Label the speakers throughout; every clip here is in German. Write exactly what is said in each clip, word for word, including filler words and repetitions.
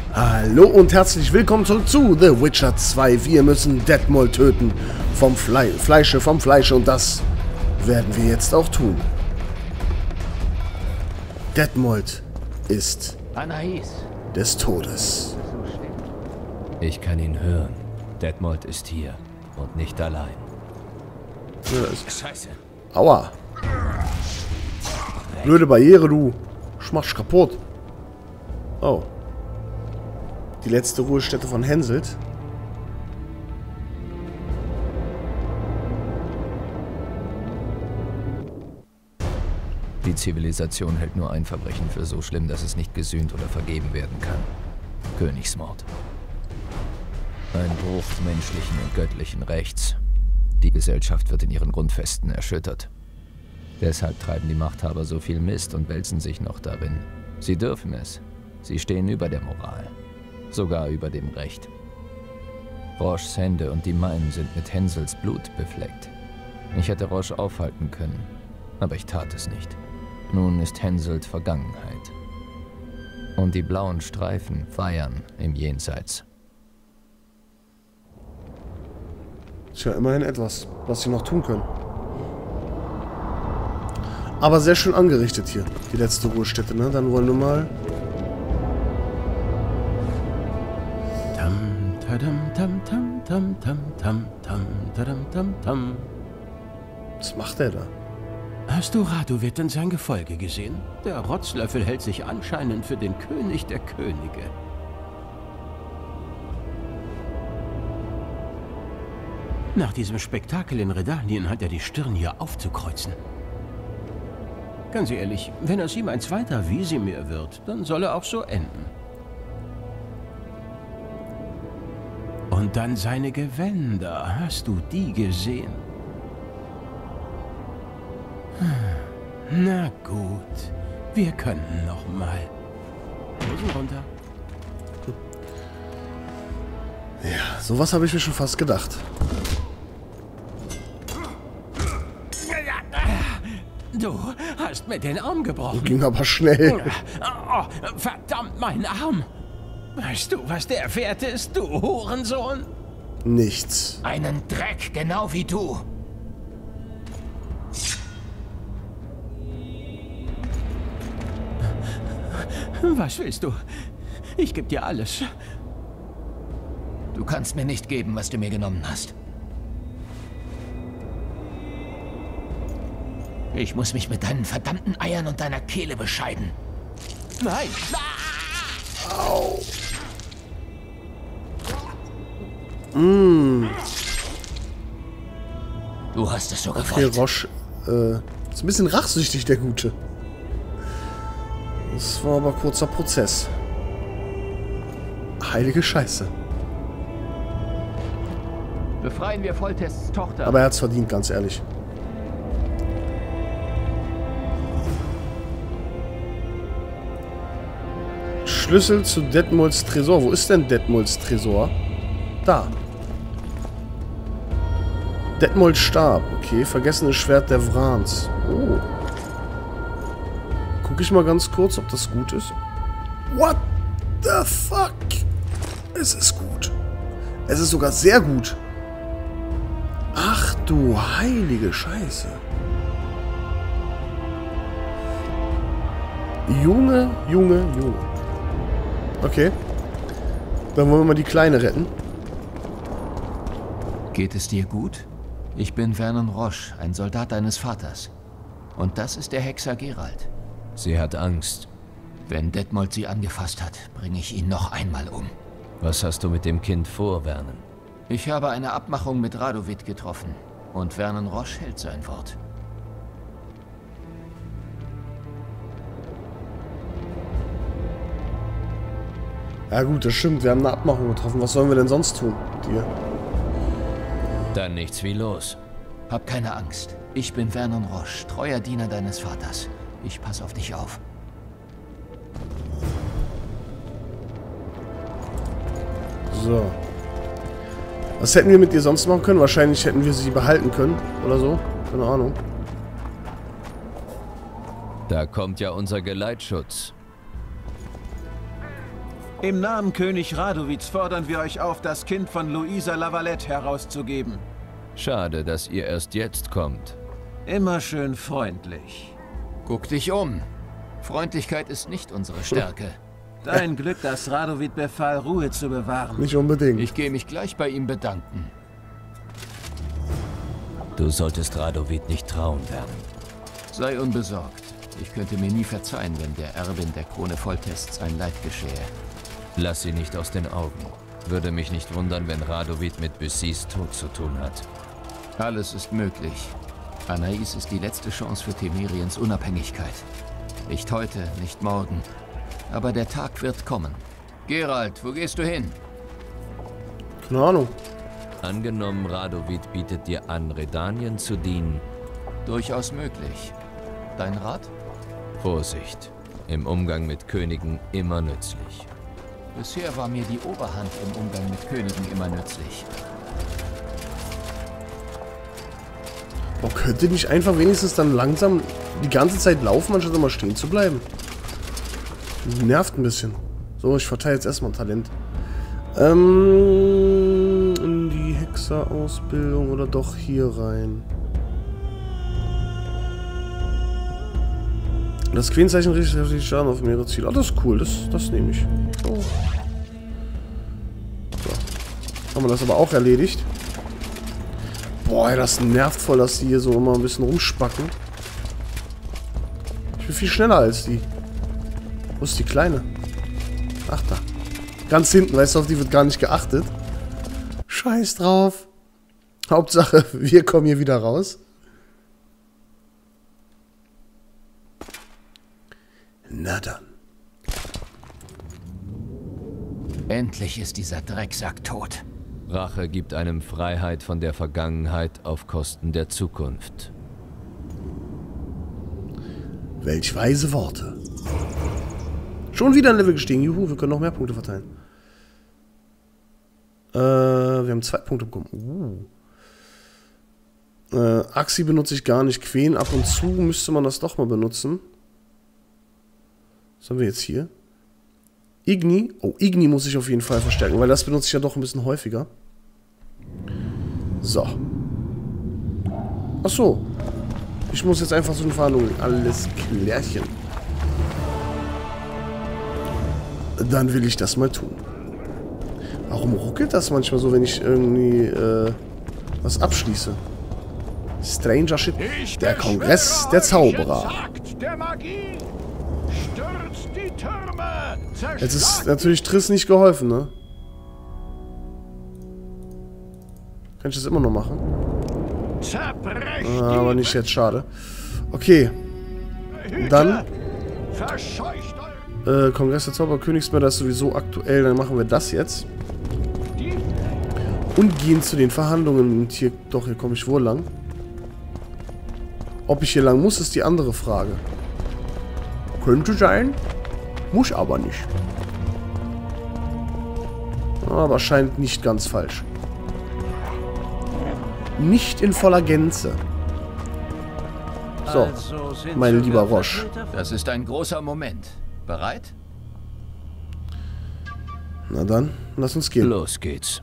Speaker 1: Hallo und herzlich willkommen zurück zu The Witcher zwei. Wir müssen Detmold töten. Vom Fle Fleische, vom Fleische. Und das werden wir jetzt auch tun. Detmold ist
Speaker 2: Anais
Speaker 1: des Todes.
Speaker 3: Ich kann ihn hören. Detmold ist hier und nicht allein.
Speaker 1: Ja, ist
Speaker 2: Scheiße.
Speaker 1: Aua. Blöde Barriere, du. Schmachst kaputt. Oh. Die letzte Ruhestätte von Henselt.
Speaker 3: Die Zivilisation hält nur ein Verbrechen für so schlimm, dass es nicht gesühnt oder vergeben werden kann. Königsmord. Ein Bruch menschlichen und göttlichen Rechts. Die Gesellschaft wird in ihren Grundfesten erschüttert. Deshalb treiben die Machthaber so viel Mist und wälzen sich noch darin. Sie dürfen es. Sie stehen über der Moral. Sogar über dem Recht. Roches Hände und die meinen sind mit Hensels Blut befleckt. Ich hätte Roche aufhalten können, aber ich tat es nicht. Nun ist Henselt Vergangenheit. Und die blauen Streifen feiern im Jenseits.
Speaker 1: Tja, immerhin etwas, was sie noch tun können. Aber sehr schön angerichtet hier, die letzte Ruhestätte, ne? Dann wollen wir mal...
Speaker 2: Tam, tadam, tam, tam, tam, tam, tam, tam, tadam, tam, tam.
Speaker 1: Was macht er da?
Speaker 2: Hast du Radovid und sein Gefolge gesehen? Der Rotzlöffel hält sich anscheinend für den König der Könige. Nach diesem Spektakel in Redalien hat er die Stirn hier aufzukreuzen. Ganz ehrlich, wenn aus ihm ein zweiter Wisimir wird, dann soll er auch so enden. Und dann seine Gewänder. Hast du die gesehen? Na gut, wir können noch mal. Hosen runter.
Speaker 1: Ja, sowas habe ich mir schon fast gedacht.
Speaker 2: Du hast mir den Arm gebrochen.
Speaker 1: Ging aber schnell.
Speaker 2: Oh, verdammt, mein Arm. Weißt du, was der wert ist, du Hurensohn?
Speaker 1: Nichts.
Speaker 4: Einen Dreck, genau wie du.
Speaker 2: Was willst du? Ich geb dir alles.
Speaker 4: Du kannst mir nicht geben, was du mir genommen hast. Ich muss mich mit deinen verdammten Eiern und deiner Kehle bescheiden.
Speaker 2: Nein!
Speaker 1: Au. Mm.
Speaker 4: Du hast es so
Speaker 1: Okay,
Speaker 4: gewollt.
Speaker 1: Roche äh, ist ein bisschen rachsüchtig, der Gute. Das war aber kurzer Prozess. Heilige Scheiße.
Speaker 4: Befreien wir Foltests Tochter.
Speaker 1: Aber er hat's verdient, ganz ehrlich. Schlüssel zu Detmolds Tresor. Wo ist denn Detmolds Tresor? Da. Detmolds Stab. Okay, vergessenes Schwert der Vrans. Oh. Guck ich mal ganz kurz, ob das gut ist. What the fuck? Es ist gut. Es ist sogar sehr gut. Ach du heilige Scheiße. Junge, Junge, Junge. Okay. Dann wollen wir mal die Kleine retten.
Speaker 4: Geht es dir gut? Ich bin Vernon Roche, ein Soldat deines Vaters. Und das ist der Hexer Geralt.
Speaker 3: Sie hat Angst.
Speaker 4: Wenn Detmold sie angefasst hat, bringe ich ihn noch einmal um.
Speaker 3: Was hast du mit dem Kind vor, Vernon?
Speaker 4: Ich habe eine Abmachung mit Radovid getroffen. Und Vernon Roche hält sein Wort.
Speaker 1: Ja gut, das stimmt. Wir haben eine Abmachung getroffen. Was sollen wir denn sonst tun mit dir?
Speaker 3: Dann nichts wie los.
Speaker 4: Hab keine Angst. Ich bin Vernon Roche, treuer Diener deines Vaters. Ich passe auf dich auf.
Speaker 1: So. Was hätten wir mit ihr sonst machen können? Wahrscheinlich hätten wir sie behalten können. Oder so. Keine Ahnung.
Speaker 3: Da kommt ja unser Geleitschutz.
Speaker 5: Im Namen König Radovids fordern wir euch auf, das Kind von Luisa Lavalette herauszugeben.
Speaker 3: Schade, dass ihr erst jetzt kommt.
Speaker 5: Immer schön freundlich.
Speaker 4: Guck dich um. Freundlichkeit ist nicht unsere Stärke.
Speaker 5: Dein Glück, dass Radovid befahl, Ruhe zu bewahren.
Speaker 1: Nicht unbedingt.
Speaker 4: Ich gehe mich gleich bei ihm bedanken.
Speaker 3: Du solltest Radovid nicht trauen, Vern.
Speaker 4: Sei unbesorgt. Ich könnte mir nie verzeihen, wenn der Erbin der Krone Foltests ein Leid geschehe.
Speaker 3: Lass sie nicht aus den Augen. Würde mich nicht wundern, wenn Radovid mit Bussys Tod zu tun hat.
Speaker 4: Alles ist möglich. Anais ist die letzte Chance für Temeriens Unabhängigkeit. Nicht heute, nicht morgen. Aber der Tag wird kommen. Geralt, wo gehst du hin?
Speaker 1: Keine Ahnung.
Speaker 3: Angenommen, Radovid bietet dir an, Redanien zu dienen.
Speaker 4: Durchaus möglich. Dein Rat?
Speaker 3: Vorsicht. Im Umgang mit Königen immer nützlich.
Speaker 4: Bisher war mir die Oberhand im Umgang mit Königen immer nützlich.
Speaker 1: Oh, könnt ihr nicht einfach wenigstens dann langsam die ganze Zeit laufen, anstatt immer stehen zu bleiben? Nervt ein bisschen. So, ich verteile jetzt erstmal ein Talent. Ähm, in die Hexerausbildung oder doch hier rein. Das Quäntenzeichen richtet heftig Schaden auf mehrere Ziele. Ah, das ist cool, das, das nehme ich. Oh. So. Haben wir das aber auch erledigt. Boah, das nervt voll, dass die hier so immer ein bisschen rumspacken. Ich bin viel schneller als die. Wo ist die Kleine? Ach, da. Ganz hinten, weißt du, auf die wird gar nicht geachtet. Scheiß drauf. Hauptsache, wir kommen hier wieder raus. Na dann.
Speaker 4: Endlich ist dieser Drecksack tot.
Speaker 3: Rache gibt einem Freiheit von der Vergangenheit auf Kosten der Zukunft.
Speaker 1: Welch weise Worte. Schon wieder ein Level gestiegen. Juhu, wir können noch mehr Punkte verteilen. Äh, wir haben zwei Punkte bekommen. Uh. Äh, Axi benutze ich gar nicht. Quen ab und zu müsste man das doch mal benutzen. Was haben wir jetzt hier? Igni. Oh, Igni muss ich auf jeden Fall verstärken, weil das benutze ich ja doch ein bisschen häufiger. So. Ach so. Ich muss jetzt einfach zu den Verhandlungen. Alles klärchen. Dann will ich das mal tun. Warum ruckelt das manchmal so, wenn ich irgendwie äh, was abschließe? Stranger Shit. Der Kongress der Zauberer. Jetzt ist natürlich Triss nicht geholfen, ne? Kann ich das immer noch machen? Ah, aber nicht jetzt, schade. Okay. Dann äh, Kongress der Zauberer, Königsmörder ist sowieso aktuell, dann machen wir das jetzt. Und gehen zu den Verhandlungen. Und hier, doch, hier komme ich wohl lang. Ob ich hier lang muss, ist die andere Frage. Könnte sein. Muss aber nicht. Aber scheint nicht ganz falsch. Nicht in voller Gänze. So, mein lieber Roche.
Speaker 4: Das ist ein großer Moment. Bereit?
Speaker 1: Na dann, lass uns gehen.
Speaker 3: Los geht's.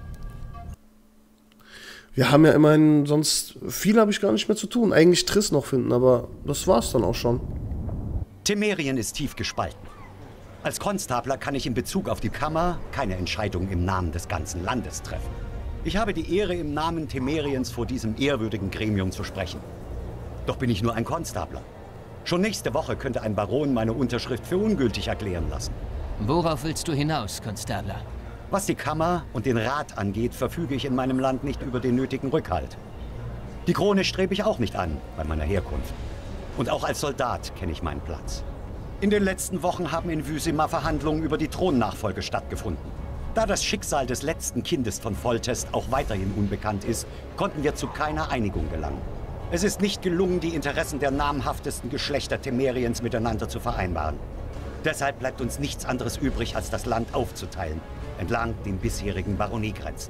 Speaker 1: Wir haben ja immerhin, sonst viel habe ich gar nicht mehr zu tun. Eigentlich Triss noch finden, aber das war's dann auch schon.
Speaker 6: Temerien ist tief gespalten. Als Konstabler kann ich in Bezug auf die Kammer keine Entscheidung im Namen des ganzen Landes treffen. Ich habe die Ehre, im Namen Temeriens vor diesem ehrwürdigen Gremium zu sprechen. Doch bin ich nur ein Konstabler. Schon nächste Woche könnte ein Baron meine Unterschrift für ungültig erklären lassen.
Speaker 7: Worauf willst du hinaus, Konstabler?
Speaker 6: Was die Kammer und den Rat angeht, verfüge ich in meinem Land nicht über den nötigen Rückhalt. Die Krone strebe ich auch nicht an, bei meiner Herkunft. Und auch als Soldat kenne ich meinen Platz. In den letzten Wochen haben in Vizima Verhandlungen über die Thronnachfolge stattgefunden. Da das Schicksal des letzten Kindes von Foltest auch weiterhin unbekannt ist, konnten wir zu keiner Einigung gelangen. Es ist nicht gelungen, die Interessen der namhaftesten Geschlechter Temeriens miteinander zu vereinbaren. Deshalb bleibt uns nichts anderes übrig, als das Land aufzuteilen, entlang den bisherigen Baroniegrenzen.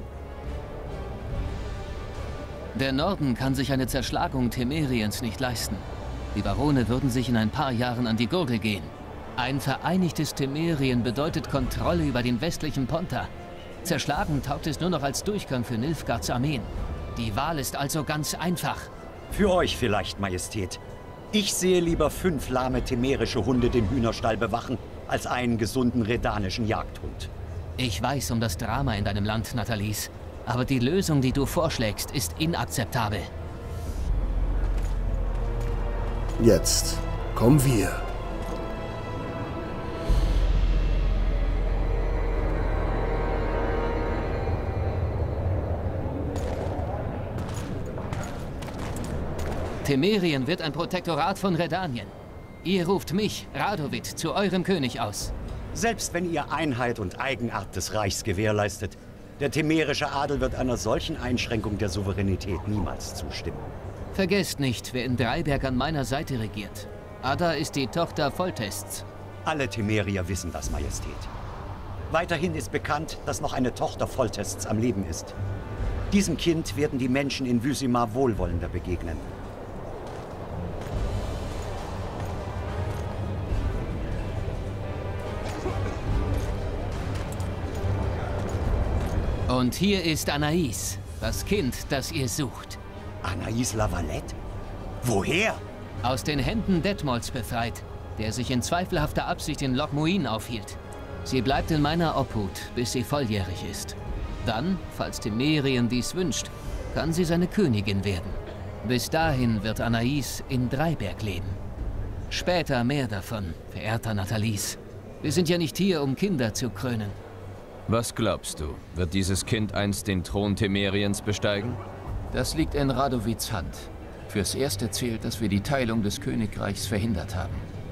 Speaker 7: Der Norden kann sich eine Zerschlagung Temeriens nicht leisten. Die Barone würden sich in ein paar Jahren an die Gurgel gehen. Ein vereinigtes Temerien bedeutet Kontrolle über den westlichen Ponta. Zerschlagen taugt es nur noch als Durchgang für Nilfgaards Armeen. Die Wahl ist also ganz einfach.
Speaker 6: Für euch vielleicht, Majestät. Ich sehe lieber fünf lahme temerische Hunde den Hühnerstall bewachen, als einen gesunden redanischen Jagdhund.
Speaker 7: Ich weiß um das Drama in deinem Land, Nathalis. Aber die Lösung, die du vorschlägst, ist inakzeptabel.
Speaker 1: Jetzt kommen wir.
Speaker 7: Temerien wird ein Protektorat von Redanien. Ihr ruft mich, Radovid, zu eurem König aus.
Speaker 6: Selbst wenn ihr Einheit und Eigenart des Reichs gewährleistet, der temerische Adel wird einer solchen Einschränkung der Souveränität niemals zustimmen.
Speaker 7: Vergesst nicht, wer in Dreiberg an meiner Seite regiert. Ada ist die Tochter Foltests.
Speaker 6: Alle Temerier wissen das, Majestät. Weiterhin ist bekannt, dass noch eine Tochter Foltests am Leben ist. Diesem Kind werden die Menschen in Wysimar wohlwollender begegnen.
Speaker 7: Und hier ist Anais, das Kind, das ihr sucht.
Speaker 6: Anais Lavalette? Woher?
Speaker 7: Aus den Händen Detmolds befreit, der sich in zweifelhafter Absicht in Lochmuin aufhielt. Sie bleibt in meiner Obhut, bis sie volljährig ist. Dann, falls Temerien dies wünscht, kann sie seine Königin werden. Bis dahin wird Anais in Dreiberg leben. Später mehr davon, verehrter Nathalis. Wir sind ja nicht hier, um Kinder zu krönen.
Speaker 3: Was glaubst du? Wird dieses Kind einst den Thron Temeriens besteigen?
Speaker 4: Das liegt in Radovids Hand. Fürs Erste zählt, dass wir die Teilung des Königreichs verhindert haben.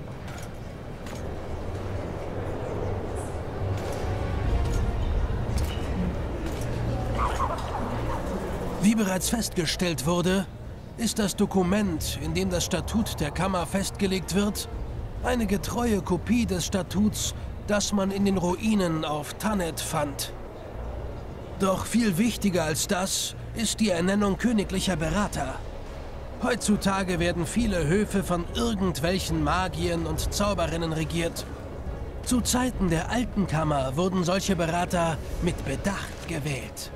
Speaker 8: Wie bereits festgestellt wurde, ist das Dokument, in dem das Statut der Kammer festgelegt wird, eine getreue Kopie des Statuts, das man in den Ruinen auf Tannet fand. Doch viel wichtiger als das ist die Ernennung königlicher Berater. Heutzutage werden viele Höfe von irgendwelchen Magiern und Zauberinnen regiert. Zu Zeiten der alten Kammer wurden solche Berater mit Bedacht gewählt.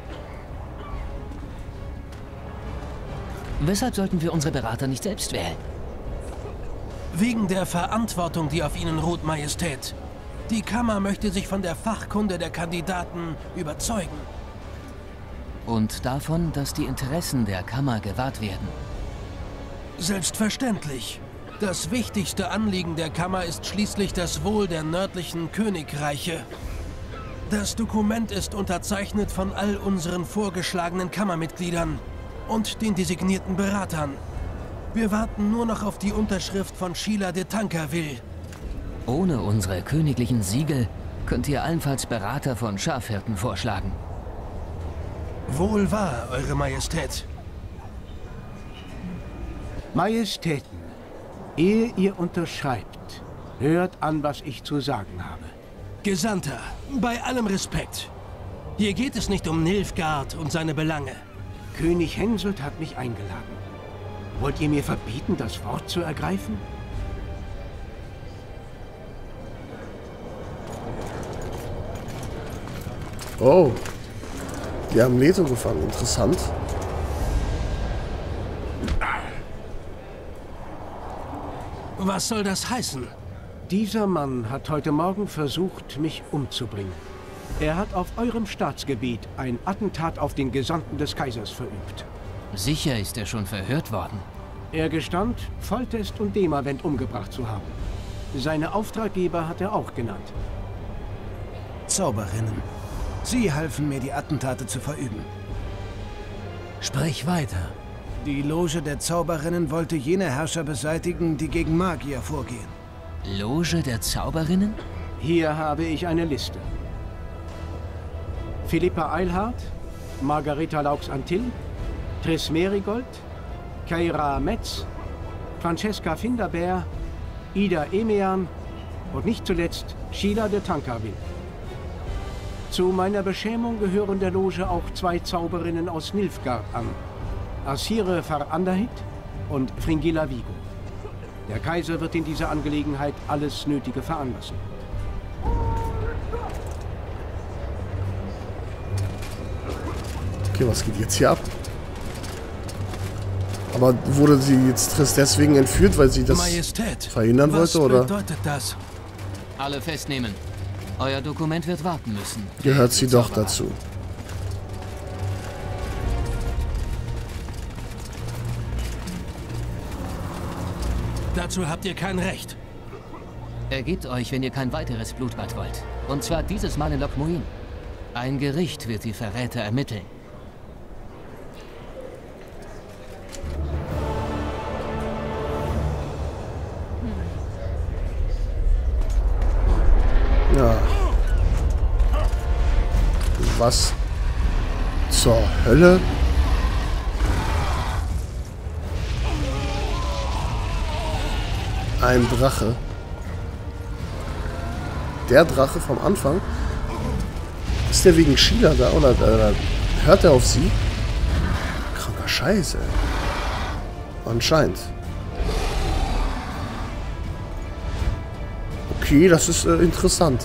Speaker 7: Weshalb sollten wir unsere Berater nicht selbst wählen?
Speaker 8: Wegen der Verantwortung, die auf ihnen ruht, Majestät. Die Kammer möchte sich von der Fachkunde der Kandidaten überzeugen.
Speaker 7: Und davon, dass die Interessen der Kammer gewahrt werden.
Speaker 8: Selbstverständlich. Das wichtigste Anliegen der Kammer ist schließlich das Wohl der nördlichen Königreiche. Das Dokument ist unterzeichnet von all unseren vorgeschlagenen Kammermitgliedern und den designierten Beratern. Wir warten nur noch auf die Unterschrift von Sheila de Tankerville.
Speaker 7: Ohne unsere königlichen Siegel könnt ihr allenfalls Berater von Schafhirten vorschlagen.
Speaker 8: Wohl wahr, Eure Majestät.
Speaker 2: Majestäten, ehe ihr unterschreibt, hört an, was ich zu sagen habe.
Speaker 8: Gesandter, bei allem Respekt. Hier geht es nicht um Nilfgaard und seine Belange.
Speaker 2: König Henselt hat mich eingeladen. Wollt ihr mir verbieten, das Wort zu ergreifen?
Speaker 1: Oh. Die haben Leto gefangen. Interessant.
Speaker 8: Was soll das heißen?
Speaker 2: Dieser Mann hat heute Morgen versucht, mich umzubringen. Er hat auf eurem Staatsgebiet ein Attentat auf den Gesandten des Kaisers verübt.
Speaker 7: Sicher ist er schon verhört worden.
Speaker 2: Er gestand, Foltest und Demavend umgebracht zu haben. Seine Auftraggeber hat er auch genannt.
Speaker 8: Zauberinnen. Sie halfen mir, die Attentate zu verüben. Sprich weiter. Die Loge der Zauberinnen wollte jene Herrscher beseitigen, die gegen Magier vorgehen.
Speaker 7: Loge der Zauberinnen?
Speaker 2: Hier habe ich eine Liste. Philippa Eilhard, Margareta Laux-Antill, Triss Merigold, Keira Metz, Francesca Finderbeer, Ida Emean und nicht zuletzt Sheila de Tankerville. Zu meiner Beschämung gehören der Loge auch zwei Zauberinnen aus Nilfgaard an. Asire Far Anderhit und Fringilla Vigo. Der Kaiser wird in dieser Angelegenheit alles Nötige veranlassen.
Speaker 1: Okay, was geht jetzt hier ab? Aber wurde sie jetzt Triss deswegen entführt, weil sie das
Speaker 8: Majestät,
Speaker 1: verhindern wollte, oder?
Speaker 8: Was bedeutet das?
Speaker 7: Alle festnehmen. Euer Dokument wird warten müssen.
Speaker 1: Gehört sie doch dazu.
Speaker 8: Dazu habt ihr kein Recht.
Speaker 7: Ergebt euch, wenn ihr kein weiteres Blutbad wollt. Und zwar dieses Mal in Loc Muin. Ein Gericht wird die Verräter ermitteln.
Speaker 1: Ja. Was zur Hölle? Ein Drache. Der Drache vom Anfang? Ist der wegen Sheila da oder, oder hört er auf sie? Kranker Scheiße. Anscheinend. Okay, das ist äh, interessant.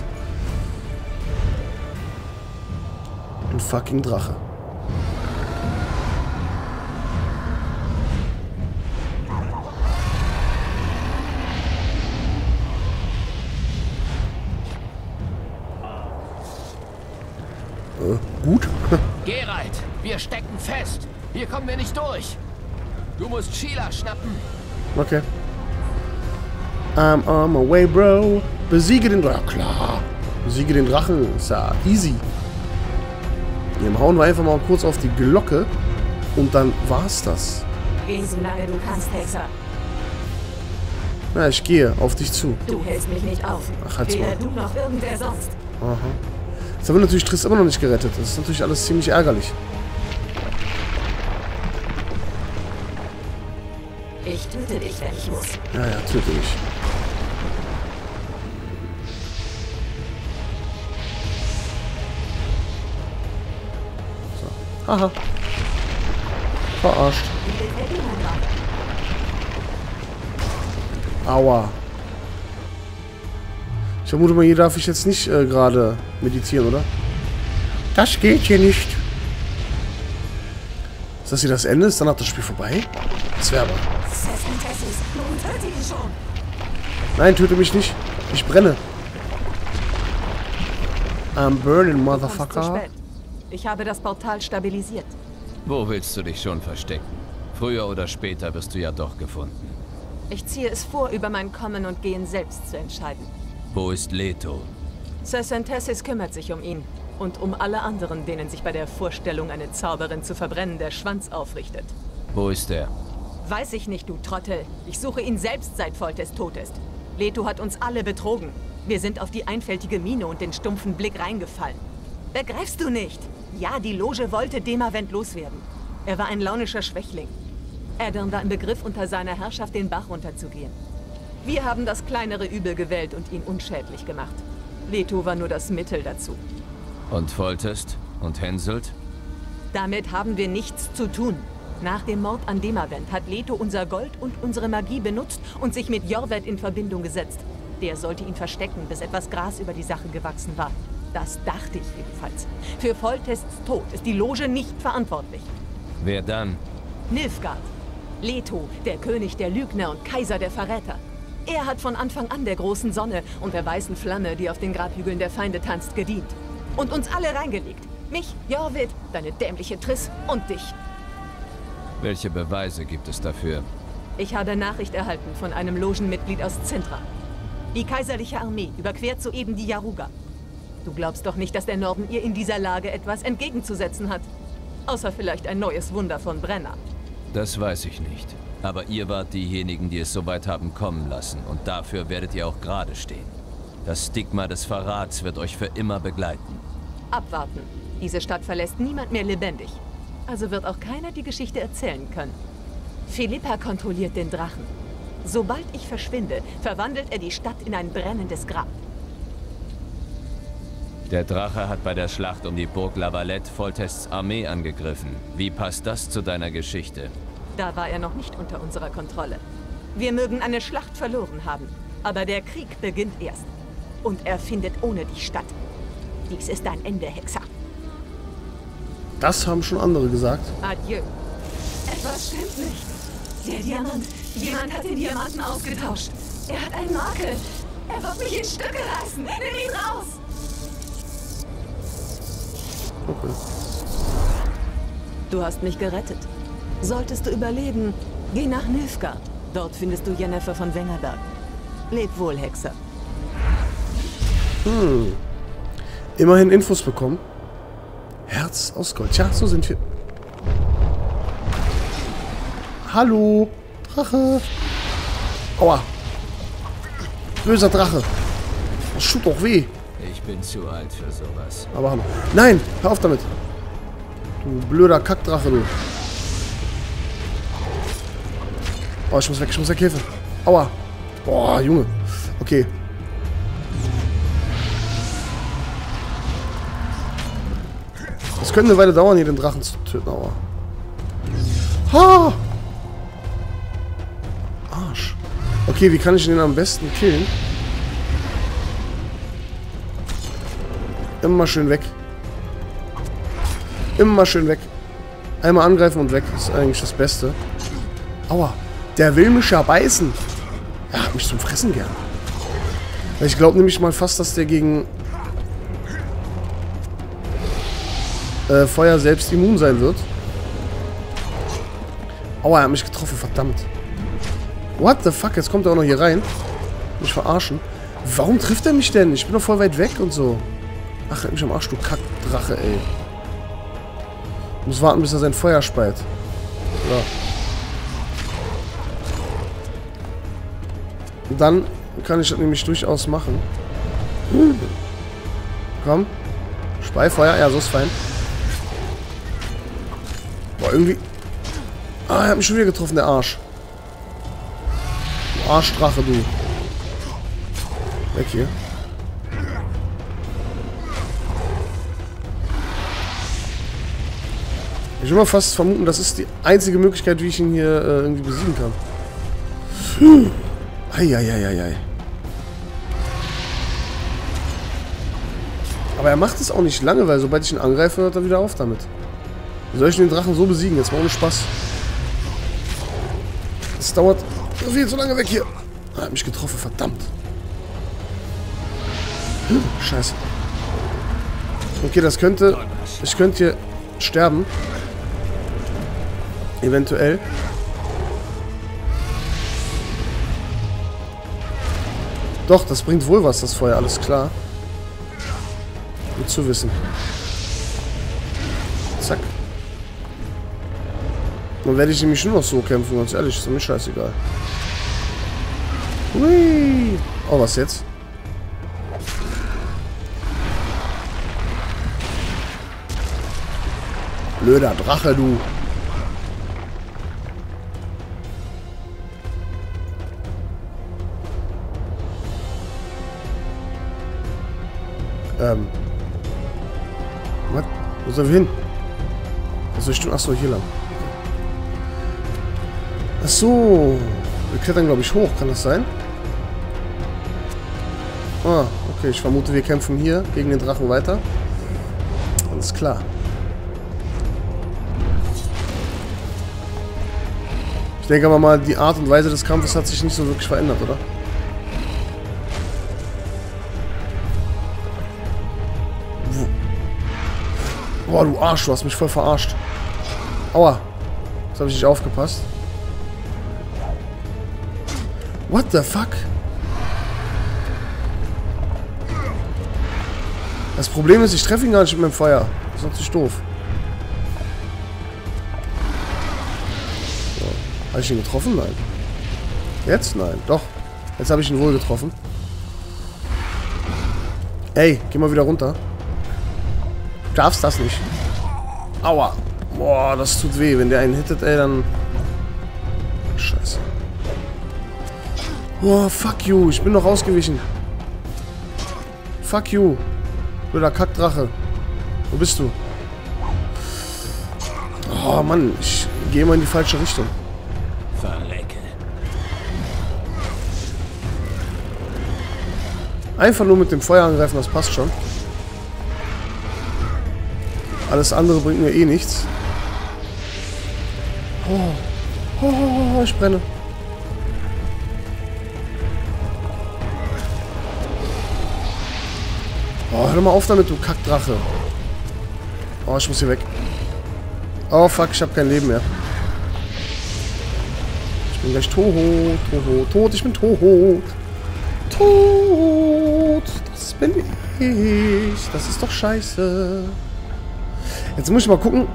Speaker 1: Ein fucking Drache. Äh, gut.
Speaker 4: Geralt, wir stecken fest. Hier kommen wir nicht durch. Du musst Sheila schnappen.
Speaker 1: Okay. I'm on my way, bro. Besiege den Drachen. Klar. Besiege den Drachen. Ist ja easy. Hier hauen wir einfach mal kurz auf die Glocke. Und dann war's das.
Speaker 9: Geh so lange du kannst, Hexer.
Speaker 1: Na, ich gehe auf dich zu.
Speaker 9: Du hältst mich nicht auf.
Speaker 1: Ach, halt's
Speaker 9: Weder
Speaker 1: mal.
Speaker 9: du noch irgendwer sonst.
Speaker 1: Aha. Jetzt haben wir natürlich Triss immer noch nicht gerettet. Das ist natürlich alles ziemlich ärgerlich.
Speaker 9: Ich töte dich, wenn ich muss.
Speaker 1: Ja, ja, töte mich. So. Haha. Verarscht. Aua. Ich vermute mal, hier darf ich jetzt nicht äh, gerade meditieren, oder? Das geht hier nicht. Ist das hier das Ende? Ist danach das Spiel vorbei? Das wäre aber...
Speaker 9: Nun töte ihn schon.
Speaker 1: Nein, töte mich nicht. Ich brenne. I'm burning,
Speaker 9: Du kommst zu
Speaker 1: motherfucker.
Speaker 9: spät. Ich habe das Portal stabilisiert.
Speaker 4: Wo willst du dich schon verstecken? Früher oder später wirst du ja doch gefunden.
Speaker 9: Ich ziehe es vor, über mein Kommen und Gehen selbst zu entscheiden.
Speaker 4: Wo ist Leto?
Speaker 9: Sir Santessis kümmert sich um ihn. Und um alle anderen, denen sich bei der Vorstellung, eine Zauberin zu verbrennen, der Schwanz aufrichtet.
Speaker 4: Wo ist er?
Speaker 9: Weiß ich nicht, du Trottel. Ich suche ihn selbst, seit Foltest tot ist. Leto hat uns alle betrogen. Wir sind auf die einfältige Miene und den stumpfen Blick reingefallen. Begreifst du nicht? Ja, die Loge wollte Demavent loswerden. Er war ein launischer Schwächling. Aedirn war im Begriff, unter seiner Herrschaft den Bach runterzugehen. Wir haben das kleinere Übel gewählt und ihn unschädlich gemacht. Leto war nur das Mittel dazu.
Speaker 4: Und Foltest? Und Henselt?
Speaker 9: Damit haben wir nichts zu tun. Nach dem Mord an Demavent hat Leto unser Gold und unsere Magie benutzt und sich mit Jorvet in Verbindung gesetzt. Der sollte ihn verstecken, bis etwas Gras über die Sache gewachsen war. Das dachte ich jedenfalls. Für Foltests Tod ist die Loge nicht verantwortlich.
Speaker 4: Wer dann?
Speaker 9: Nilfgaard. Leto, der König der Lügner und Kaiser der Verräter. Er hat von Anfang an der großen Sonne und der weißen Flamme, die auf den Grabhügeln der Feinde tanzt, gedient. Und uns alle reingelegt. Mich, Jorvit, deine dämliche Triss und dich.
Speaker 4: Welche Beweise gibt es dafür?
Speaker 9: Ich habe Nachricht erhalten von einem Logenmitglied aus Zintra. Die kaiserliche Armee überquert soeben die Yaruga. Du glaubst doch nicht, dass der Norden ihr in dieser Lage etwas entgegenzusetzen hat? Außer vielleicht ein neues Wunder von Brenna.
Speaker 4: Das weiß ich nicht. Aber ihr wart diejenigen, die es so weit haben kommen lassen. Und dafür werdet ihr auch gerade stehen. Das Stigma des Verrats wird euch für immer begleiten.
Speaker 9: Abwarten. Diese Stadt verlässt niemand mehr lebendig. Also wird auch keiner die Geschichte erzählen können. Philippa kontrolliert den Drachen. Sobald ich verschwinde, verwandelt er die Stadt in ein brennendes Grab.
Speaker 4: Der Drache hat bei der Schlacht um die Burg La Valette Foltests Armee angegriffen. Wie passt das zu deiner Geschichte?
Speaker 9: Da war er noch nicht unter unserer Kontrolle. Wir mögen eine Schlacht verloren haben, aber der Krieg beginnt erst. Und er findet ohne dich statt. Dies ist dein Ende, Hexer.
Speaker 1: Das haben schon andere gesagt.
Speaker 9: Adieu. Etwas stimmt nicht. Der Diamant. Jemand hat den Diamanten ausgetauscht. Er hat einen Makel. Er wird mich in Stücke reißen. Nimm ihn raus.
Speaker 1: Okay.
Speaker 9: Du hast mich gerettet. Solltest du überleben, geh nach Nilfgaard. Dort findest du Yennefer von Wengerberg. Leb wohl, Hexer.
Speaker 1: Hm. Immerhin Infos bekommen. Herz aus Gold. Tja, so sind wir. Hallo, Drache. Aua. Böser Drache. Das tut doch weh.
Speaker 3: Ich bin zu alt für sowas.
Speaker 1: Aber Hammer. Nein, hör auf damit. Du blöder Kackdrache, du. Oh, ich muss weg, ich muss weg, Hilfe. Aua. Boah, Junge. Okay. Es könnte eine Weile dauern, hier den Drachen zu töten, Aua. Ha! Arsch. Okay, wie kann ich den am besten killen? Immer schön weg. Immer schön weg. Einmal angreifen und weg. Das ist eigentlich das Beste. Aua. Der will mich ja beißen. Er hat mich zum Fressen gern. Ich glaube nämlich mal fast, dass der gegen äh, Feuer selbst immun sein wird. Aua, er hat mich getroffen. Verdammt. What the fuck? Jetzt kommt er auch noch hier rein. Mich verarschen. Warum trifft er mich denn? Ich bin doch voll weit weg und so. Ach, er hat mich am Arsch, du Kackdrache, ey. Ich muss warten, bis er sein Feuer speit. So. Und dann kann ich das nämlich durchaus machen. Hm. Komm. Speifeuer, ja, so ist fein. Boah, irgendwie... Ah, er hat mich schon wieder getroffen, der Arsch. Du Arschdrache, du. Weg hier. Ich will mal fast vermuten, das ist die einzige Möglichkeit, wie ich ihn hier äh, irgendwie besiegen kann. Puh. Eieieiei. Aber er macht es auch nicht lange, weil sobald ich ihn angreife, hört er wieder auf damit. Wie soll ich den Drachen so besiegen? Jetzt mal ohne Spaß. Das dauert viel zu lange weg hier. Er hat mich getroffen, verdammt. Scheiße. Okay, das könnte... Ich könnte hier sterben. Eventuell. Doch, das bringt wohl was, das Feuer, alles klar. Gut zu wissen. Zack. Dann werde ich nämlich nur noch so kämpfen, ganz ehrlich, ist mir scheißegal. Hui. Oh, was jetzt? Blöder Drache, du. Ähm. Was? Wo sollen wir hin? Also ich Achso, hier lang. Achso. Wir klettern, glaube ich, hoch. Kann das sein? Ah, okay. Ich vermute, wir kämpfen hier gegen den Drachen weiter. Alles klar. Ich denke aber mal, die Art und Weise des Kampfes hat sich nicht so wirklich verändert, oder? Boah, du Arsch, du hast mich voll verarscht. Aua. Jetzt habe ich nicht aufgepasst. What the fuck? Das Problem ist, ich treffe ihn gar nicht mit meinem Feuer. Das ist natürlich doof. So. Habe ich ihn getroffen? Nein. Jetzt? Nein. Doch. Jetzt habe ich ihn wohl getroffen. Ey, geh mal wieder runter. Du darfst das nicht. Aua. Boah, das tut weh. Wenn der einen hittet, ey, dann... Scheiße. Boah, fuck you. Ich bin noch ausgewichen. Fuck you. Blöder Kackdrache. Wo bist du? Oh, Mann. Ich gehe immer in die falsche Richtung.
Speaker 4: Verrecke.
Speaker 1: Einfach nur mit dem Feuer angreifen, das passt schon. Alles andere bringt mir eh nichts. Oh, oh, ich brenne. Oh, hör mal auf damit, du Kackdrache. Oh, ich muss hier weg. Oh, fuck, ich habe kein Leben mehr. Ich bin gleich tot, tot, tot, ich bin tot. Tot, das bin ich. Das ist doch scheiße. Jetzt muss ich mal gucken.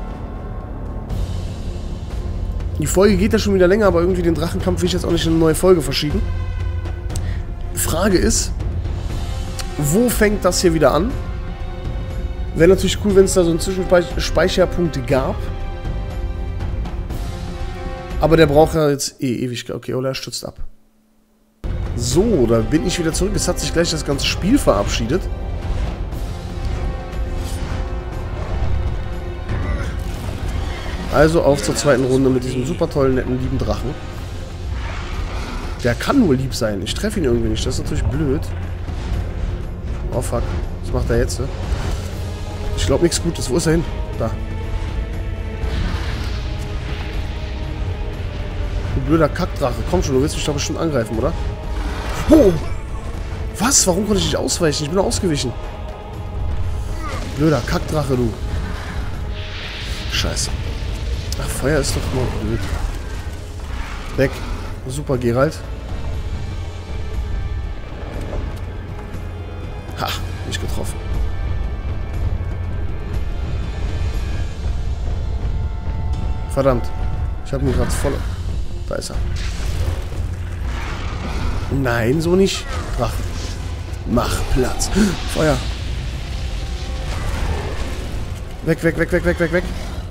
Speaker 1: Die Folge geht ja schon wieder länger, aber irgendwie den Drachenkampf will ich jetzt auch nicht in eine neue Folge verschieben. Frage ist, wo fängt das hier wieder an? Wäre natürlich cool, wenn es da so einen Zwischenspeicherpunkt gab. Aber der braucht ja jetzt eh ewig. Okay, oder er stürzt ab. So, da bin ich wieder zurück. Es hat sich gleich das ganze Spiel verabschiedet. Also auf zur zweiten Runde mit diesem super tollen, netten, lieben Drachen. Der kann nur lieb sein. Ich treffe ihn irgendwie nicht. Das ist natürlich blöd. Oh fuck. Was macht er jetzt? Ich glaube nichts Gutes. Wo ist er hin? Da. Du blöder Kackdrache. Komm schon, du willst mich doch bestimmt angreifen, oder? Oh! Was? Warum konnte ich nicht ausweichen? Ich bin ausgewichen. Blöder Kackdrache, du. Scheiße. Ach, Feuer ist doch mal blöd. Weg. Super, Geralt. Ha, nicht getroffen. Verdammt. Ich habe ihn gerade voll... Da ist er. Nein, so nicht. Drache. Mach Platz. Feuer. Weg, weg, weg, weg, weg, weg, weg.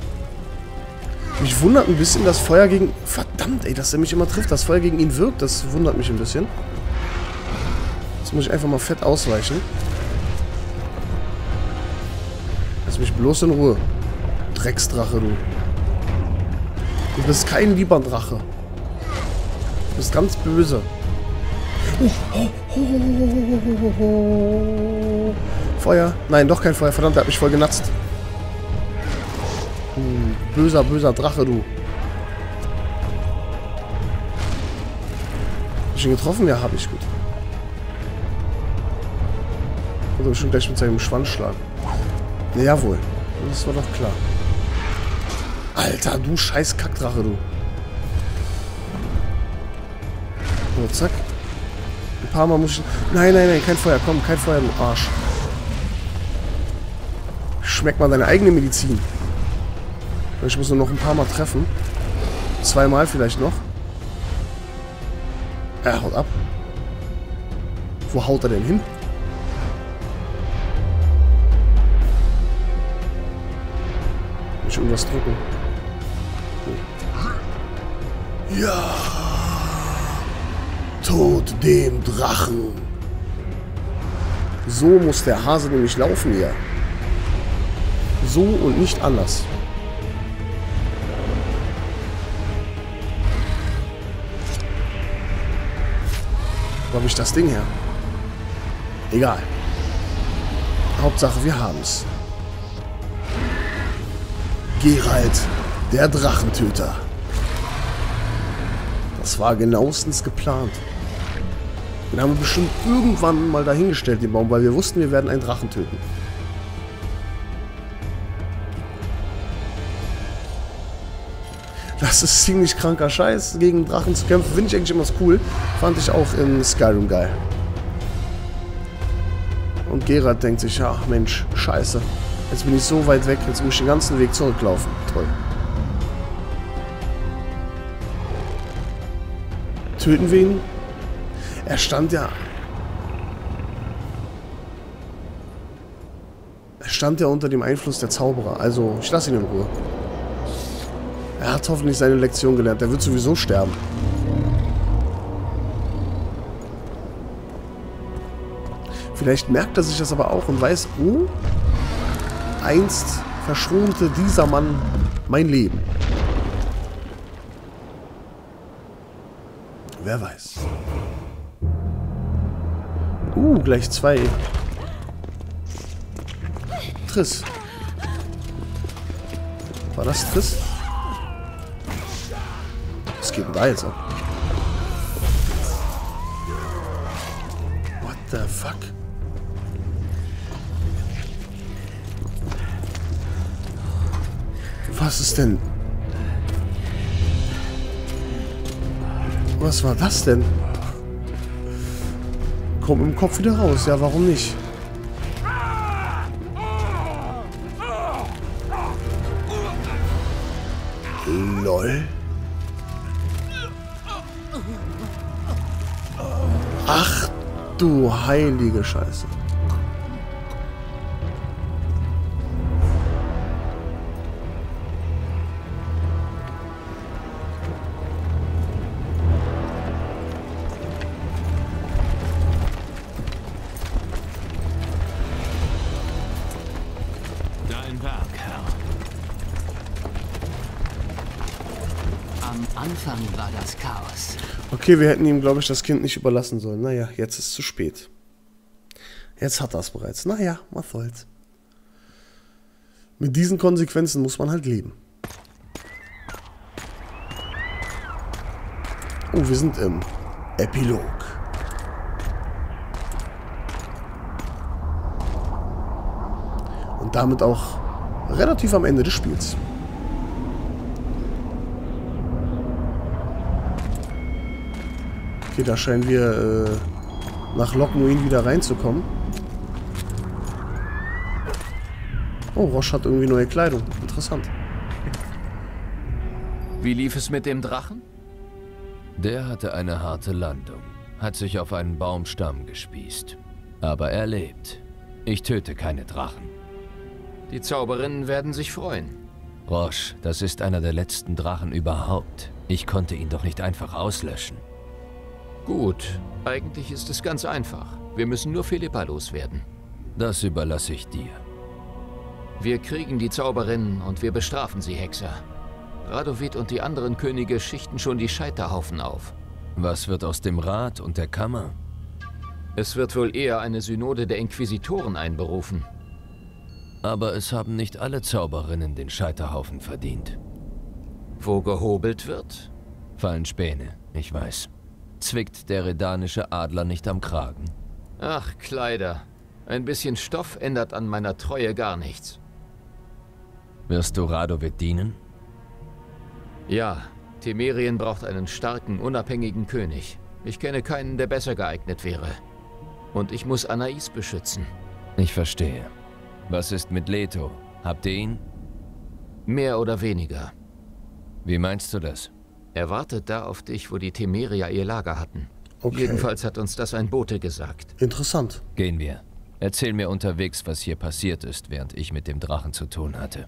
Speaker 1: Mich wundert ein bisschen, dass Feuer gegen... Verdammt, ey, dass er mich immer trifft. Dass Feuer gegen ihn wirkt, das wundert mich ein bisschen. Jetzt muss ich einfach mal fett ausweichen. Lass mich bloß in Ruhe. Drecksdrache, du. Du bist kein lieber Drache. Du bist ganz böse. Oh, oh, oh, oh, oh, oh. Feuer. Nein, doch kein Feuer. Verdammt, der hat mich voll genatzt. Uh, böser, böser Drache, du. Hab ich ihn getroffen? Ja, habe ich. Gut. Oder bestimmt gleich mit seinem Schwanz schlagen. Ja, jawohl. Das war doch klar. Alter, du scheiß Kackdrache, du. So, zack. Ein paar Mal muss ich... Nein, nein, nein, kein Feuer. Komm, kein Feuer, du Arsch. Schmeck mal deine eigene Medizin. Ich muss nur noch ein paar Mal treffen. Zweimal vielleicht noch. Er haut ab. Wo haut er denn hin? Muss ich irgendwas drücken? Ja. Tod dem Drachen. So muss der Hase nämlich laufen hier. So und nicht anders. Wo habe ich das Ding her? Egal. Hauptsache, wir haben's. Geralt, der Drachentöter. Das war genauestens geplant. Den haben wir bestimmt irgendwann mal dahingestellt, den Baum, weil wir wussten, wir werden einen Drachen töten. Das ist ziemlich kranker Scheiß, gegen Drachen zu kämpfen. Finde ich eigentlich immer cool. Fand ich auch in Skyrim geil. Und Geralt denkt sich, ach Mensch, scheiße. Jetzt bin ich so weit weg, jetzt muss ich den ganzen Weg zurücklaufen. Toll. Töten wir ihn? Er stand ja... Er stand ja unter dem Einfluss der Zauberer. Also, ich lasse ihn in Ruhe. Er hat hoffentlich seine Lektion gelernt. Er wird sowieso sterben. Vielleicht merkt er sich das aber auch und weiß, oh, einst verschonte dieser Mann mein Leben. Wer weiß. Uh, gleich zwei. Triss. War das Triss? Was geht denn da jetzt ab? What the fuck? Was ist denn? Was war das denn? Komm im Kopf wieder raus. Ja, warum nicht? Lol. Ach du heilige Scheiße.
Speaker 7: Dein Werk, Herr. Am Anfang war das Chaos.
Speaker 1: Okay, wir hätten ihm, glaube ich, das Kind nicht überlassen sollen. Naja, jetzt ist es zu spät. Jetzt hat er es bereits. Naja, was soll's. Mit diesen Konsequenzen muss man halt leben. Oh, wir sind im Epilog. Und damit auch relativ am Ende des Spiels. Okay, da scheinen wir äh, nach Loc Muin wieder reinzukommen. Oh, Roche hat irgendwie neue Kleidung. Interessant.
Speaker 4: Wie lief es mit dem Drachen?
Speaker 3: Der hatte eine harte Landung, hat sich auf einen Baumstamm gespießt. Aber er lebt. Ich töte keine Drachen.
Speaker 4: Die Zauberinnen werden sich freuen.
Speaker 3: Roche, das ist einer der letzten Drachen überhaupt. Ich konnte ihn doch nicht einfach auslöschen.
Speaker 4: Gut, eigentlich ist es ganz einfach. Wir müssen nur Philippa loswerden.
Speaker 3: Das überlasse ich dir.
Speaker 4: Wir kriegen die Zauberinnen und wir bestrafen sie, Hexer. Radovid und die anderen Könige schichten schon die Scheiterhaufen auf.
Speaker 3: Was wird aus dem Rat und der Kammer?
Speaker 4: Es wird wohl eher eine Synode der Inquisitoren einberufen.
Speaker 3: Aber es haben nicht alle Zauberinnen den Scheiterhaufen verdient.
Speaker 4: Wo gehobelt wird?
Speaker 3: Fallen Späne, ich weiß. Zwickt der redanische Adler nicht am Kragen?
Speaker 4: Ach, Kleider. Ein bisschen Stoff ändert an meiner Treue gar nichts.
Speaker 3: Wirst du Radovid dienen?
Speaker 4: Ja, Temerien braucht einen starken, unabhängigen König. Ich kenne keinen, der besser geeignet wäre. Und ich muss Anais beschützen.
Speaker 3: Ich verstehe. Was ist mit Leto? Habt ihr ihn?
Speaker 4: Mehr oder weniger.
Speaker 3: Wie meinst du das?
Speaker 4: Er wartet da auf dich, wo die Temerier ihr Lager hatten.
Speaker 1: Okay.
Speaker 4: Jedenfalls hat uns das ein Bote gesagt.
Speaker 1: Interessant.
Speaker 3: Gehen wir. Erzähl mir unterwegs, was hier passiert ist, während ich mit dem Drachen zu tun hatte.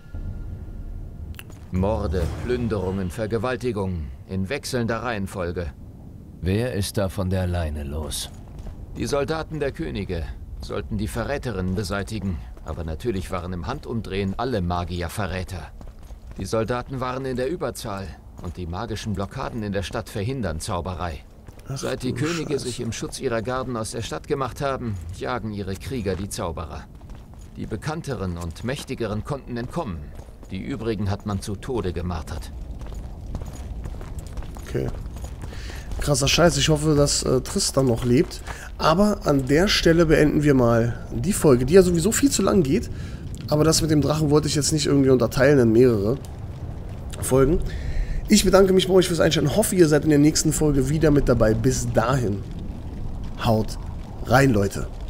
Speaker 4: Morde, Plünderungen, Vergewaltigungen in wechselnder Reihenfolge.
Speaker 3: Wer ist da von der Leine los?
Speaker 4: Die Soldaten der Könige sollten die Verräterinnen beseitigen, aber natürlich waren im Handumdrehen alle Magier Verräter. Die Soldaten waren in der Überzahl und die magischen Blockaden in der Stadt verhindern Zauberei.
Speaker 1: Ach,
Speaker 4: Seit die Könige
Speaker 1: Scheiße.
Speaker 4: sich im Schutz ihrer Garden aus der Stadt gemacht haben, jagen ihre Krieger die Zauberer. Die bekannteren und mächtigeren konnten entkommen. Die übrigen hat man zu Tode gemartert.
Speaker 1: Okay. Krasser Scheiß. Ich hoffe, dass äh, Tristan noch lebt. Aber an der Stelle beenden wir mal die Folge, die ja sowieso viel zu lang geht. Aber das mit dem Drachen wollte ich jetzt nicht irgendwie unterteilen in mehrere Folgen. Ich bedanke mich bei euch fürs Einschalten. Hoffe, ihr seid in der nächsten Folge wieder mit dabei. Bis dahin. Haut rein, Leute.